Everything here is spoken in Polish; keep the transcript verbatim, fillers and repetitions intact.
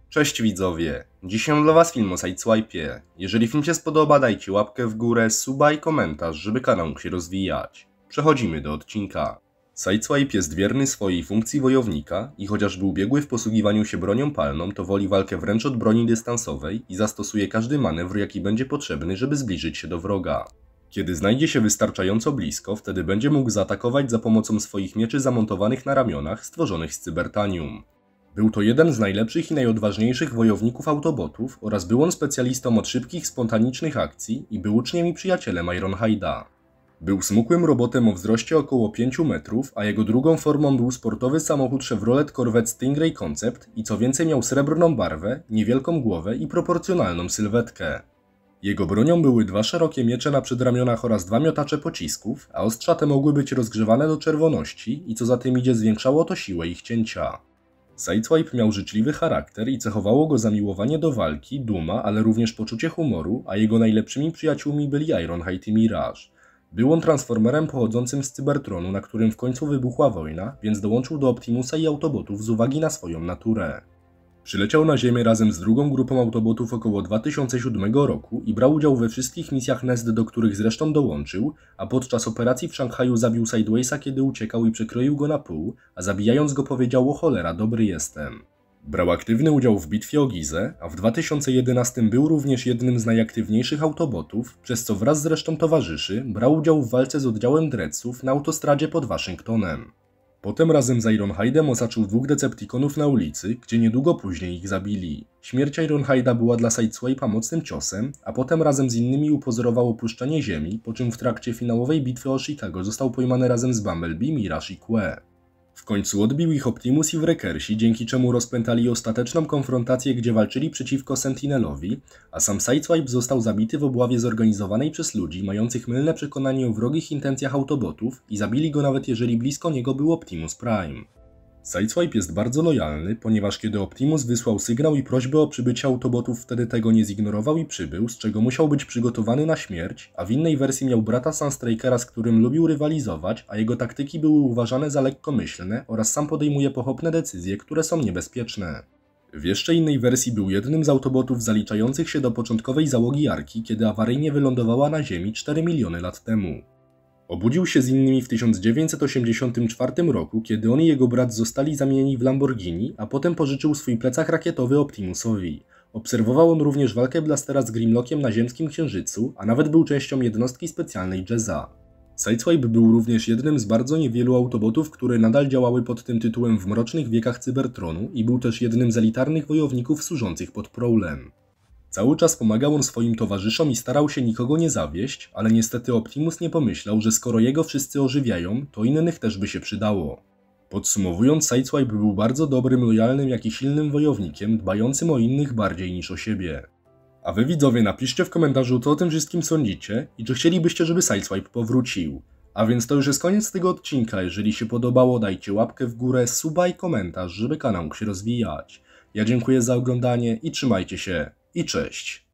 Cześć widzowie, dzisiaj mam dla was film o Sideswipe'ie. Jeżeli film się spodoba, dajcie łapkę w górę, suba i komentarz, żeby kanał mógł się rozwijać. Przechodzimy do odcinka. Sideswipe jest wierny swojej funkcji wojownika i chociaż był biegły w posługiwaniu się bronią palną, to woli walkę wręcz od broni dystansowej i zastosuje każdy manewr, jaki będzie potrzebny, żeby zbliżyć się do wroga. Kiedy znajdzie się wystarczająco blisko, wtedy będzie mógł zaatakować za pomocą swoich mieczy zamontowanych na ramionach, stworzonych z cybertanium. Był to jeden z najlepszych i najodważniejszych wojowników Autobotów oraz był on specjalistą od szybkich, spontanicznych akcji i był uczniem i przyjacielem Ironhide'a. Był smukłym robotem o wzroście około pięciu metrów, a jego drugą formą był sportowy samochód Chevrolet Corvette Stingray Concept i co więcej miał srebrną barwę, niewielką głowę i proporcjonalną sylwetkę. Jego bronią były dwa szerokie miecze na przedramionach oraz dwa miotacze pocisków, a ostrza te mogły być rozgrzewane do czerwoności i co za tym idzie zwiększało to siłę ich cięcia. Sideswipe miał życzliwy charakter i cechowało go zamiłowanie do walki, duma, ale również poczucie humoru, a jego najlepszymi przyjaciółmi byli Ironhide i Mirage. Był on transformerem pochodzącym z Cybertronu, na którym w końcu wybuchła wojna, więc dołączył do Optimusa i Autobotów z uwagi na swoją naturę. Przyleciał na Ziemię razem z drugą grupą Autobotów około dwa tysiące siódmego roku i brał udział we wszystkich misjach Nest, do których zresztą dołączył, a podczas operacji w Szanghaju zabił Sidewaysa, kiedy uciekał i przekroił go na pół, a zabijając go powiedział: "O cholera, dobry jestem". Brał aktywny udział w bitwie o Gizę, a w dwa tysiące jedenastym był również jednym z najaktywniejszych Autobotów, przez co wraz z resztą towarzyszy brał udział w walce z oddziałem Dreadsów na autostradzie pod Waszyngtonem. Potem razem z Ironhide'em osaczył dwóch Decepticonów na ulicy, gdzie niedługo później ich zabili. Śmierć Ironhide'a była dla Sideswipe'a mocnym ciosem, a potem razem z innymi upozorował opuszczenie Ziemi, po czym w trakcie finałowej bitwy o Chicago został pojmany razem z Bumblebee, Mirage i Que. W końcu odbił ich Optimus i Wreckersi, dzięki czemu rozpętali ostateczną konfrontację, gdzie walczyli przeciwko Sentinelowi, a sam Sideswipe został zabity w obławie zorganizowanej przez ludzi mających mylne przekonanie o wrogich intencjach Autobotów i zabili go nawet jeżeli blisko niego był Optimus Prime. Sideswipe jest bardzo lojalny, ponieważ kiedy Optimus wysłał sygnał i prośbę o przybycie Autobotów, wtedy tego nie zignorował i przybył, z czego musiał być przygotowany na śmierć, a w innej wersji miał brata Sunstrakera, z którym lubił rywalizować, a jego taktyki były uważane za lekkomyślne oraz sam podejmuje pochopne decyzje, które są niebezpieczne. W jeszcze innej wersji był jednym z Autobotów zaliczających się do początkowej załogi Arki, kiedy awaryjnie wylądowała na Ziemi cztery miliony lat temu. Obudził się z innymi w tysiąc dziewięćset osiemdziesiątym czwartym roku, kiedy on i jego brat zostali zamienieni w Lamborghini, a potem pożyczył swój plecak rakietowy Optimusowi. Obserwował on również walkę Blastera z Grimlockiem na ziemskim księżycu, a nawet był częścią jednostki specjalnej Jezza. Sideswipe był również jednym z bardzo niewielu Autobotów, które nadal działały pod tym tytułem w mrocznych wiekach Cybertronu i był też jednym z elitarnych wojowników służących pod Prowlem. Cały czas pomagał on swoim towarzyszom i starał się nikogo nie zawieść, ale niestety Optimus nie pomyślał, że skoro jego wszyscy ożywiają, to innych też by się przydało. Podsumowując, Sideswipe był bardzo dobrym, lojalnym, jak i silnym wojownikiem, dbającym o innych bardziej niż o siebie. A wy widzowie, napiszcie w komentarzu, co o tym wszystkim sądzicie i czy chcielibyście, żeby Sideswipe powrócił. A więc to już jest koniec tego odcinka. Jeżeli się podobało, dajcie łapkę w górę, suba i komentarz, żeby kanał mógł się rozwijać. Ja dziękuję za oglądanie i trzymajcie się. I cześć!